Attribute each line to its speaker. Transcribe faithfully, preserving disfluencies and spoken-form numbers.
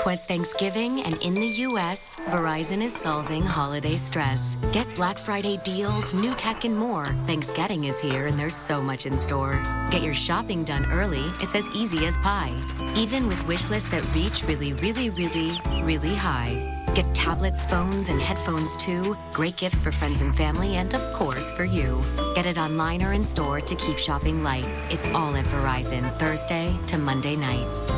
Speaker 1: 'Twas Thanksgiving, and in the U S, Verizon is solving holiday stress. Get Black Friday deals, new tech, and more. Thanksgiving is here, and there's so much in store. Get your shopping done early. It's as easy as pie. Even with wish lists that reach really, really, really, really high. Get tablets, phones, and headphones too. Great gifts for friends and family, and of course for you. Get it online or in store to keep shopping light. It's all at Verizon, Thursday to Monday night.